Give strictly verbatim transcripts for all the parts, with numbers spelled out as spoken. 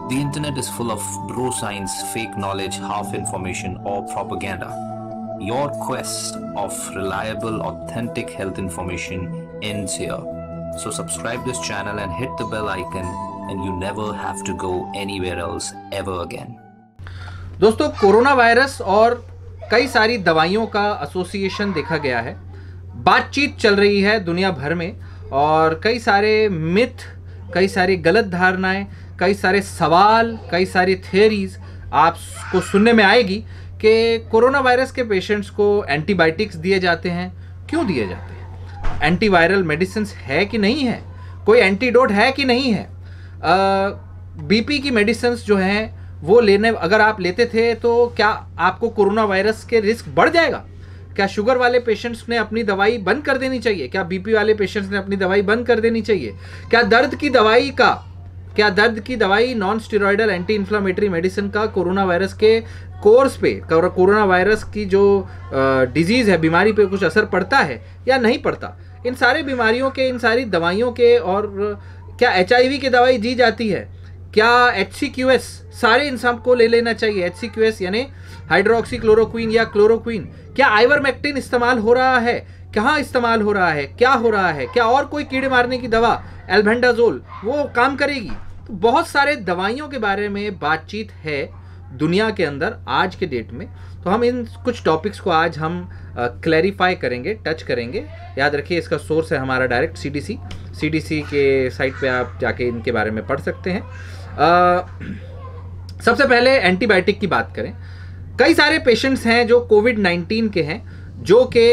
The internet is full of bro science, fake knowledge, half information, or propaganda. Your quest of reliable, authentic health information ends here. So subscribe this channel and hit the bell icon, and you never have to go anywhere else ever again. दोस्तों, corona virus और कई सारी दवाइयों का association देखा गया है। बातचीत चल रही है दुनिया भर में और कई सारे मिथ, कई सारी गलत धारणाएं, कई सारे सवाल, कई सारी थियरीज आपको सुनने में आएगी कि कोरोना वायरस के पेशेंट्स को एंटीबायोटिक्स दिए जाते हैं। क्यों दिए जाते हैं? एंटीवायरल मेडिसिन है कि नहीं है? कोई एंटीडोट है कि नहीं है? बीपी की मेडिसिन जो हैं वो लेने अगर आप लेते थे तो क्या आपको कोरोना वायरस के रिस्क बढ़ जाएगा? क्या शुगर वाले पेशेंट्स ने अपनी दवाई बंद कर देनी चाहिए? क्या बीपी वाले पेशेंट्स ने अपनी दवाई बंद कर देनी चाहिए? क्या दर्द की दवाई का क्या दर्द की दवाई non steroidal anti inflammatory medicine का कोरोना वायरस के कोर्स पे, कोरोना वायरस की जो डिजीज़ है, बीमारी पे कुछ असर पड़ता है या नहीं पड़ता? इन सारे बीमारियों के, इन सारी दवाइयों के, और क्या एच आई वी की दवाई दी जाती है? क्या एच सी क्यू एस सारे इंसान को ले लेना चाहिए? एच सी क्यू एस यानी हाइड्रोक्सी क्लोरोक्वीन या क्लोरोक्वीन। क्या आइवरमेक्टिन इस्तेमाल हो रहा है? कहाँ इस्तेमाल हो रहा है? क्या हो रहा है? क्या और कोई कीड़े मारने की दवा एल्बेंडाजोल वो काम करेगी? तो बहुत सारे दवाइयों के बारे में बातचीत है दुनिया के अंदर आज के डेट में। तो हम इन कुछ टॉपिक्स को आज हम क्लैरिफाई करेंगे, टच करेंगे। याद रखिए, इसका सोर्स है हमारा direct C D C C D C के साइट पे आप जाके इनके बारे में पढ़ सकते हैं। आ, सबसे पहले एंटीबायोटिक की बात करें। कई सारे पेशेंट्स हैं जो कोविड नाइन्टीन के हैं, जो कि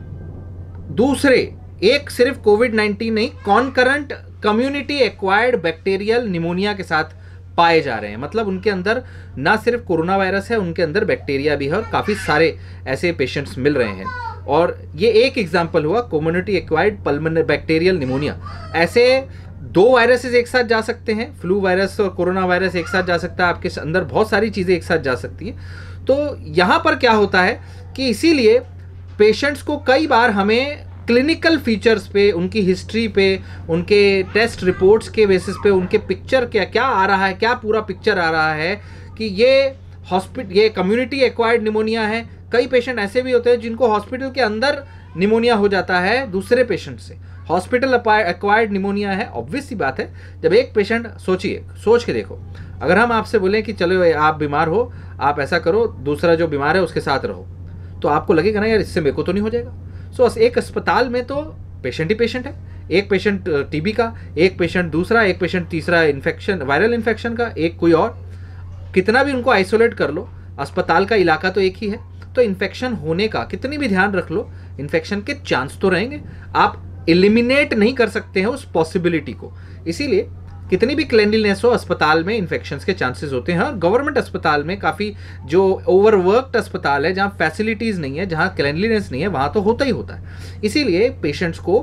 दूसरे, एक सिर्फ कोविड नाइन्टीन नहीं, concurrent community acquired bacterial pneumonia के साथ पाए जा रहे हैं। मतलब उनके अंदर ना सिर्फ कोरोना वायरस है, उनके अंदर बैक्टीरिया भी है और काफ़ी सारे ऐसे पेशेंट्स मिल रहे हैं। और ये एक एग्जांपल हुआ community acquired pulmonary bacterial pneumonia. ऐसे दो वायरसेस एक साथ जा सकते हैं, फ्लू वायरस और कोरोना वायरस एक साथ जा सकता है, आपके अंदर बहुत सारी चीज़ें एक साथ जा सकती हैं। तो यहाँ पर क्या होता है कि इसीलिए पेशेंट्स को कई बार हमें क्लिनिकल फीचर्स पे, उनकी हिस्ट्री पे, उनके टेस्ट रिपोर्ट्स के बेसिस पे, उनके पिक्चर क्या क्या आ रहा है, क्या पूरा पिक्चर आ रहा है कि ये हॉस्पिटल ये कम्युनिटी एक्वायर्ड निमोनिया है। कई पेशेंट ऐसे भी होते हैं जिनको हॉस्पिटल के अंदर निमोनिया हो जाता है दूसरे पेशेंट से। हॉस्पिटल एक्वायर्ड निमोनिया है। ऑब्वियस सी बात है, जब एक पेशेंट, सोचिए, सोच के देखो, अगर हम आपसे बोलें कि चलो आप बीमार हो, आप ऐसा करो, दूसरा जो बीमार है उसके साथ रहो, तो आपको लगेगा ना यार इससे मेरे को तो नहीं हो जाएगा। सो so, एक अस्पताल में तो पेशेंट ही पेशेंट है। एक पेशेंट टीबी का, एक पेशेंट दूसरा, एक पेशेंट तीसरा इन्फेक्शन, वायरल इन्फेक्शन का, एक कोई और। कितना भी उनको आइसोलेट कर लो, अस्पताल का इलाका तो एक ही है। तो इन्फेक्शन होने का कितनी भी ध्यान रख लो, इन्फेक्शन के चांस तो रहेंगे। आप एलिमिनेट नहीं कर सकते हैं उस पॉसिबिलिटी को। इसीलिए कितनी भी क्लेanलीनेस हो, अस्पताल में इन्फेक्शंस के चांसेस होते हैं। और गवर्नमेंट अस्पताल में काफ़ी जो ओवरवर्कड अस्पताल है, जहाँ फैसिलिटीज़ नहीं है, जहाँ क्लेanलीनेस नहीं है, वहाँ तो होता ही होता है। इसीलिए पेशेंट्स को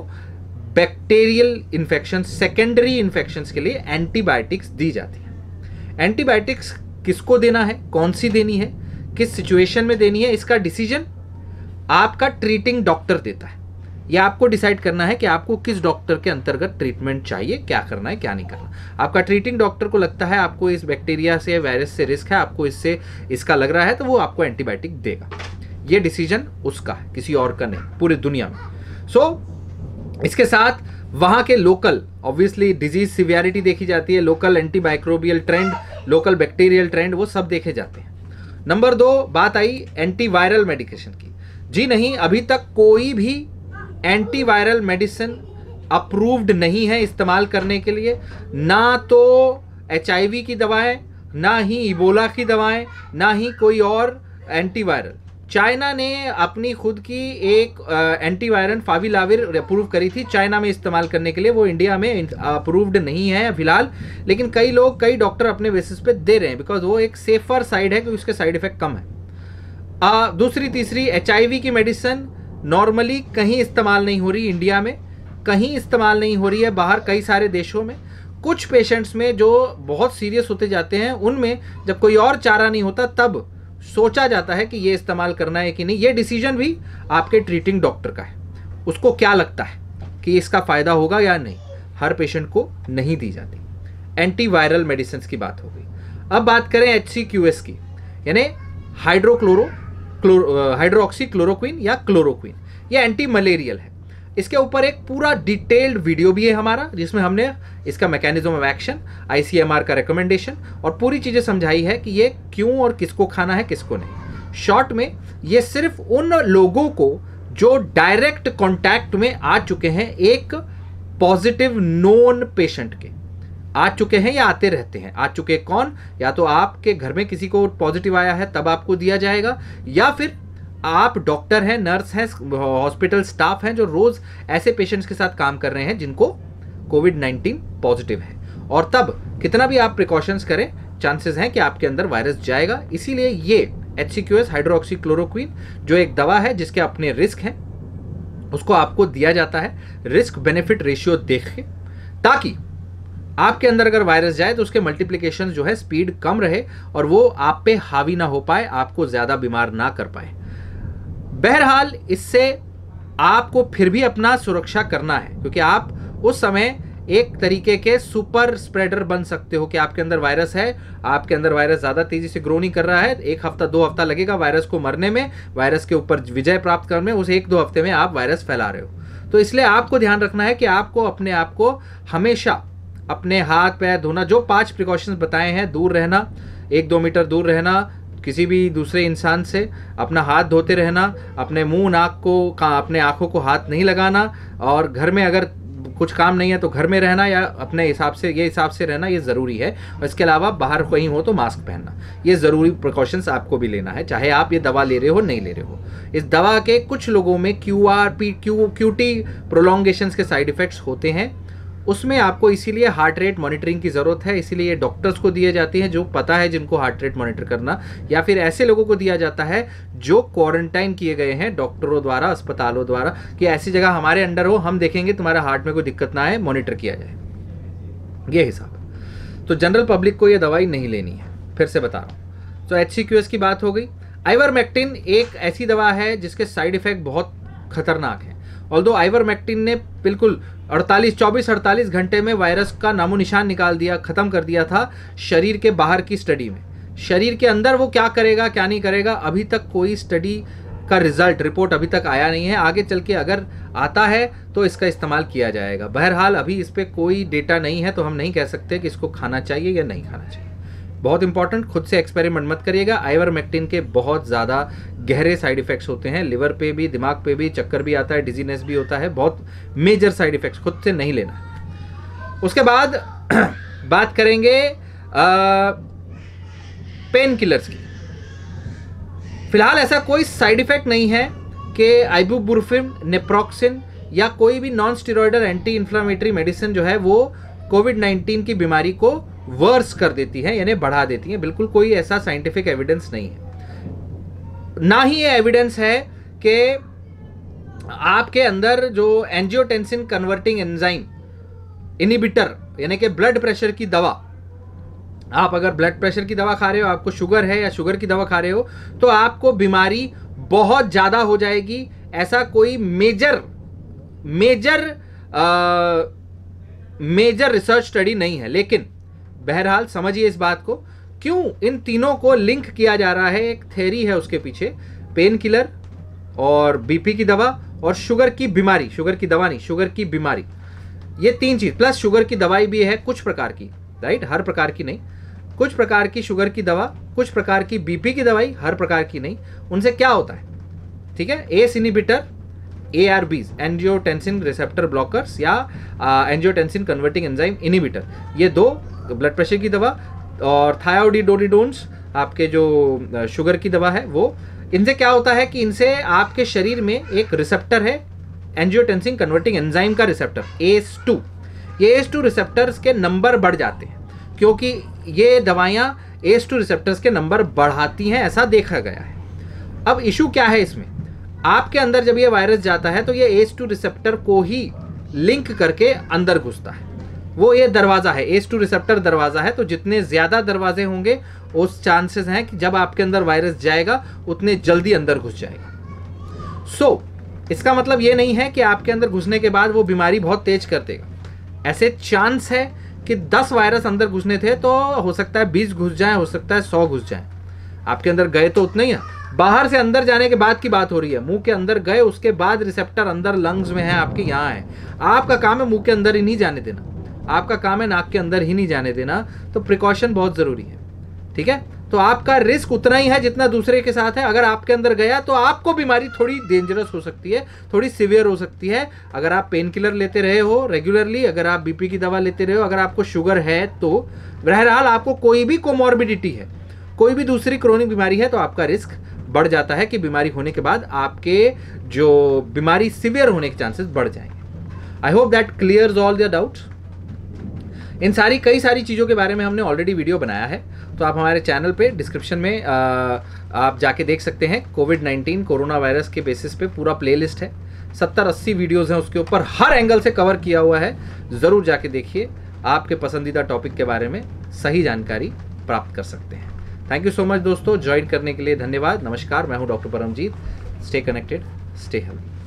बैक्टीरियल इन्फेक्शन, सेकेंडरी इन्फेक्शंस के लिए एंटीबायोटिक्स दी जाती है। एंटीबायोटिक्स किसको देना है, कौन सी देनी है, किस सिचुएशन में देनी है, इसका डिसीजन आपका ट्रीटिंग डॉक्टर देता है। यह आपको डिसाइड करना है कि आपको किस डॉक्टर के अंतर्गत ट्रीटमेंट चाहिए, क्या करना है, क्या नहीं करना। आपका ट्रीटिंग डॉक्टर को लगता है आपको इस बैक्टीरिया से, वायरस से रिस्क है, आपको इससे इसका लग रहा है, तो वो आपको एंटीबायोटिक देगा। ये डिसीजन उसका है, किसी और का नहीं, पूरी दुनिया में। सो so, इसके साथ वहाँ के लोकल, ऑब्वियसली डिजीज सिवियरिटी देखी जाती है, local antimicrobial trend, local bacterial trend, वो सब देखे जाते हैं। नंबर दो, बात आई एंटीवायरल मेडिकेशन की। जी नहीं, अभी तक कोई भी एंटीवायरल मेडिसिन अप्रूव्ड नहीं है इस्तेमाल करने के लिए। ना तो एच आई वी की दवाएं, ना ही इबोला की दवाएं, ना ही कोई और एंटीवायरल। चाइना ने अपनी खुद की एक एंटीवायरल फाविलाविर अप्रूव करी थी चाइना में इस्तेमाल करने के लिए, वो इंडिया में अप्रूव्ड नहीं है फिलहाल। लेकिन कई लोग, कई डॉक्टर अपने बेसिस पे दे रहे हैं, बिकॉज वो एक सेफर साइड है, क्योंकि उसके साइड इफेक्ट कम है। आ, दूसरी तीसरी, एच आई वी की मेडिसिन नॉर्मली कहीं इस्तेमाल नहीं हो रही, इंडिया में कहीं इस्तेमाल नहीं हो रही है, बाहर कई सारे देशों में। कुछ पेशेंट्स में जो बहुत सीरियस होते जाते हैं, उनमें जब कोई और चारा नहीं होता तब सोचा जाता है कि ये इस्तेमाल करना है कि नहीं। ये डिसीजन भी आपके ट्रीटिंग डॉक्टर का है, उसको क्या लगता है कि इसका फ़ायदा होगा या नहीं। हर पेशेंट को नहीं दी जाती। एंटीवायरल मेडिसिन की बात हो गई। अब बात करें एच सी क्यू एस की, यानी हाइड्रोक्लोरो हाइड्रोक्सी क्लोरोक्विन या क्लोरोक्विन, ये एंटी मलेरियल है। इसके ऊपर एक पूरा डिटेल्ड वीडियो भी है हमारा, जिसमें हमने इसका mechanism of action, I C M R का रिकमेंडेशन और पूरी चीज़ें समझाई है कि ये क्यों और किसको खाना है किसको नहीं। शॉर्ट में ये सिर्फ उन लोगों को जो डायरेक्ट कांटेक्ट में आ चुके हैं एक पॉजिटिव नोन पेशेंट के, आ चुके हैं या आते रहते हैं, आ चुके कौन, या तो आपके घर में किसी को पॉजिटिव आया है तब आपको दिया जाएगा, या फिर आप डॉक्टर हैं, नर्स हैं, हॉस्पिटल स्टाफ हैं जो रोज ऐसे पेशेंट्स के साथ काम कर रहे हैं जिनको कोविड नाइन्टीन पॉजिटिव है। और तब कितना भी आप प्रिकॉशंस करें, चांसेस हैं कि आपके अंदर वायरस जाएगा। इसीलिए ये H C Q S hydroxy chloroquine जो एक दवा है जिसके अपने रिस्क हैं, उसको आपको दिया जाता है रिस्क बेनिफिट रेशियो देख के, ताकि आपके अंदर अगर वायरस जाए तो उसके मल्टीप्लिकेशन जो है स्पीड कम रहे और वो आप पे हावी ना हो पाए, आपको ज्यादा बीमार ना कर पाए। बहरहाल इससे आपको फिर भी अपना सुरक्षा करना है, क्योंकि आप उस समय एक तरीके के सुपर स्प्रेडर बन सकते हो कि आपके अंदर वायरस है, आपके अंदर वायरस ज्यादा तेजी से ग्रो नहीं कर रहा है, एक हफ्ता दो हफ्ता लगेगा वायरस को मरने में, वायरस के ऊपर विजय प्राप्त करने में, उस एक दो हफ्ते में आप वायरस फैला रहे हो। तो इसलिए आपको ध्यान रखना है कि आपको अपने आप को हमेशा अपने हाथ पैर धोना, जो पांच प्रिकॉशंस बताए हैं, दूर रहना, एक दो मीटर दूर रहना किसी भी दूसरे इंसान से, अपना हाथ धोते रहना, अपने मुंह नाक को, अपने आंखों को हाथ नहीं लगाना, और घर में अगर कुछ काम नहीं है तो घर में रहना या अपने हिसाब से ये हिसाब से रहना, ये ज़रूरी है। और इसके अलावा बाहर कहीं हो तो मास्क पहनना, ये ज़रूरी प्रिकॉशंस आपको भी लेना है, चाहे आप ये दवा ले रहे हो नहीं ले रहे हो। इस दवा के कुछ लोगों में Q R P Q QT prolongations के साइड इफ़ेक्ट्स होते हैं, उसमें आपको इसीलिए हार्ट रेट मॉनिटरिंग की ज़रूरत है। इसीलिए डॉक्टर्स को दिए जाती हैं जो पता है जिनको हार्ट रेट मॉनिटर करना, या फिर ऐसे लोगों को दिया जाता है जो क्वारंटाइन किए गए हैं डॉक्टरों द्वारा, अस्पतालों द्वारा, कि ऐसी जगह हमारे अंडर हो, हम देखेंगे तुम्हारा हार्ट में कोई दिक्कत ना आए, मॉनिटर किया जाए, ये हिसाब। तो जनरल पब्लिक को ये दवाई नहीं लेनी है, फिर से बता रहा हूँ। तो एच सी क्यू एस की बात हो गई। आइवरमेक्टिन एक ऐसी दवा है जिसके साइड इफेक्ट बहुत खतरनाक है। ऑल्दो आइवरमेक्टिन ने बिल्कुल अड़तालीस चौबीस अड़तालीस घंटे में वायरस का नामो निशान निकाल दिया, खत्म कर दिया था शरीर के बाहर की स्टडी में। शरीर के अंदर वो क्या करेगा क्या नहीं करेगा, अभी तक कोई स्टडी का रिजल्ट रिपोर्ट अभी तक आया नहीं है। आगे चल के अगर आता है तो इसका इस्तेमाल किया जाएगा। बहरहाल अभी इस पर कोई डेटा नहीं है, तो हम नहीं कह सकते कि इसको खाना चाहिए या नहीं खाना चाहिए। बहुत इंपॉर्टेंट, खुद से एक्सपेरिमेंट मत करिएगा। आइवरमेक्टिन के बहुत ज़्यादा गहरे साइड इफेक्ट्स होते हैं, लिवर पे भी, दिमाग पे भी, चक्कर भी आता है, डिजीनेस भी होता है, बहुत मेजर साइड इफेक्ट्स, खुद से नहीं लेना है। उसके बाद बात करेंगे पेन किलर्स की। फिलहाल ऐसा कोई साइड इफेक्ट नहीं है कि आइबुप्रोफेन, नेप्रोक्सिन या कोई भी non steroidal anti inflammatory medicine जो है वो कोविड नाइन्टीन की बीमारी को वर्स कर देती है, यानी बढ़ा देती है। बिल्कुल कोई ऐसा साइंटिफिक एविडेंस नहीं है। ना ही ये एविडेंस है कि आपके अंदर जो एंजियोटेंसिन कन्वर्टिंग एंजाइम इनिबिटर, यानी कि ब्लड प्रेशर की दवा, आप अगर ब्लड प्रेशर की दवा खा रहे हो, आपको शुगर है या शुगर की दवा खा रहे हो, तो आपको बीमारी बहुत ज़्यादा हो जाएगी, ऐसा कोई मेजर मेजर आ, मेजर रिसर्च स्टडी नहीं है। लेकिन बहरहाल समझिए इस बात को, क्यों इन तीनों को लिंक किया जा रहा है, एक थ्योरी है उसके पीछे। पेन किलर और बीपी की दवा और शुगर की बीमारी, शुगर की दवा नहीं, शुगर की बीमारी, ये तीन चीज, प्लस शुगर की दवाई भी है कुछ प्रकार की, राइट, हर प्रकार की नहीं, कुछ प्रकार की शुगर की दवा, कुछ प्रकार की बीपी की दवाई, हर प्रकार की नहीं। उनसे क्या होता है, ठीक है, ACE inhibitor, A R Bs, angiotensin receptor blockers या एंजियोटेंसिन कन्वर्टिंग एंजाइम इनिबिटर, ये दो ब्लड प्रेशर की दवा, और थायोडिडोनिडोन्स आपके जो शुगर की दवा है वो। इनसे क्या होता है कि इनसे आपके शरीर में एक रिसेप्टर है, एंजियोटेंसिन कन्वर्टिंग एंजाइम का रिसेप्टर ए एस टू, ये ए एस टू रिसेप्टर्स के नंबर बढ़ जाते हैं, क्योंकि ये दवाइयाँ ए एस टू रिसेप्टर्स के नंबर बढ़ाती हैं, ऐसा देखा गया है। अब इशू क्या है इसमें, आपके अंदर जब ये वायरस जाता है तो ये ए एस टू रिसेप्टर को ही लिंक करके अंदर घुसता है, वो ये दरवाज़ा है, ए एस टू रिसेप्टर दरवाज़ा है। तो जितने ज़्यादा दरवाजे होंगे उस चांसेस हैं कि जब आपके अंदर वायरस जाएगा उतने जल्दी अंदर घुस जाएगा। सो so, इसका मतलब ये नहीं है कि आपके अंदर घुसने के बाद वो बीमारी बहुत तेज कर देगा। ऐसे चांस है कि दस वायरस अंदर घुसने थे तो हो सकता है बीस घुस जाएं, हो सकता है सौ घुस जाएं। आपके अंदर गए तो उतना ही है, बाहर से अंदर जाने के बाद की बात हो रही है। मुंह के अंदर गए, उसके बाद रिसेप्टर अंदर लंग्स में है, आपके यहाँ है। आपका काम है मुंह के अंदर ही नहीं जाने देना, आपका काम है नाक के अंदर ही नहीं जाने देना। तो प्रिकॉशन बहुत ज़रूरी है, ठीक है। तो आपका रिस्क उतना ही है जितना दूसरे के साथ है। अगर आपके अंदर गया तो आपको बीमारी थोड़ी डेंजरस हो सकती है, थोड़ी सीवियर हो सकती है। अगर आप पेन किलर लेते रहे हो रेगुलरली, अगर आप बीपी की दवा लेते रहे हो, अगर आपको शुगर है, तो बहरहाल आपको कोई भी कोमॉर्बिडिटी है, कोई भी दूसरी क्रोनिक बीमारी है, तो आपका रिस्क बढ़ जाता है कि बीमारी होने के बाद आपके जो बीमारी सीवियर होने के चांसेस बढ़ जाएंगे। I hope that clears all the doubts. इन सारी कई सारी चीज़ों के बारे में हमने ऑलरेडी वीडियो बनाया है, तो आप हमारे चैनल पे डिस्क्रिप्शन में आ, आप जाके देख सकते हैं। कोविड नाइन्टीन कोरोना वायरस के बेसिस पे पूरा प्लेलिस्ट है, सत्तर अस्सी वीडियोज़ हैं उसके ऊपर, हर एंगल से कवर किया हुआ है। ज़रूर जाके देखिए, आपके पसंदीदा टॉपिक के बारे में सही जानकारी प्राप्त कर सकते हैं। थैंक यू सो मच दोस्तों, ज्वाइन करने के लिए धन्यवाद। नमस्कार, मैं हूं doctor Paramjeet. Stay connected, stay healthy.